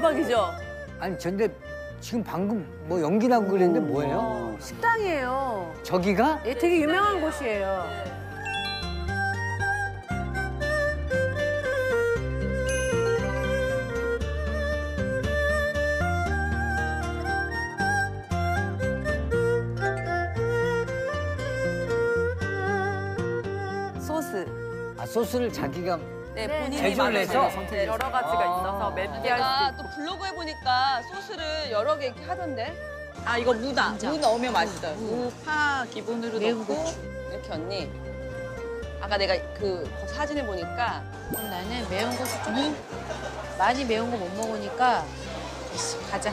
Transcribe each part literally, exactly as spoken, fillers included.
대박이죠? 아니 근데 지금 방금 뭐 연기 나고 그랬는데 뭐예요? 식당이에요. 저기가? 예, 되게 유명한 곳이에요. 소스. 아 소스를 자기가 네, 네, 본인이 제조를 만든 해서? 네, 여러 가지가 있어서 맵게 할 내가 수 또 있고. 블로그에 보니까 소스를 여러 개 이렇게 하던데. 아 이거 무다. 무 넣으면 맛있어요. 무. 무, 파 기본으로 매운 넣고. 고추. 이렇게 언니. 아까 내가 그 사진을 보니까 그럼 나는 매운 거 좀 많이 매운 거 못 먹으니까 됐어, 가자.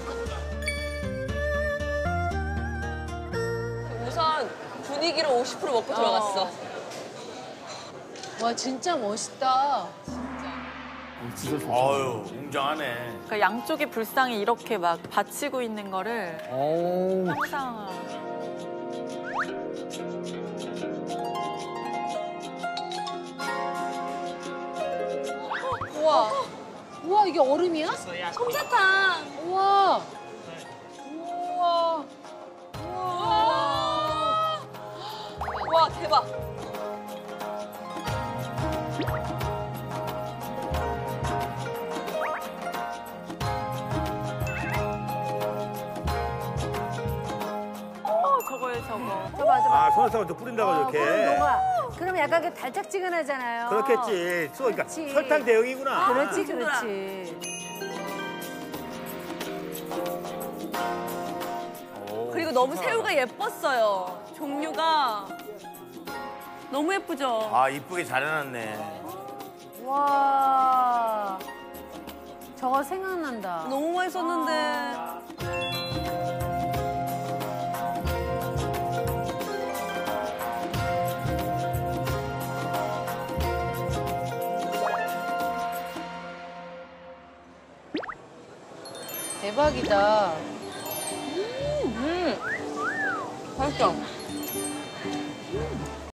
우선 분위기로 오십 퍼센트 먹고 들어갔어. 와, 진짜 멋있다. 아유, 웅장하네. 그러니까 양쪽의 불상이 이렇게 막 받치고 있는 거를 오. 항상. 우와. 우와, 이게 얼음이야? 솜사탕. 우와. 우와. 우와. 와, 대박. 어, 저거에 저거. 저 맞아, 맞아. 아, 손에서 또 뿌린다고 어, 그럼 저렇게. 녹아. 그럼 약간 그 달짝지근하잖아요. 그렇겠지. 소, 그러니까 그렇지. 설탕 대용이구나. 그렇지, 그렇지. 오, 그리고 너무 신선하다. 새우가 예뻤어요. 종류가. 너무 예쁘죠? 아, 이쁘게 잘 해놨네. 와. 저거 생각난다. 너무 맛있었는데. 대박이다. 맛있죠?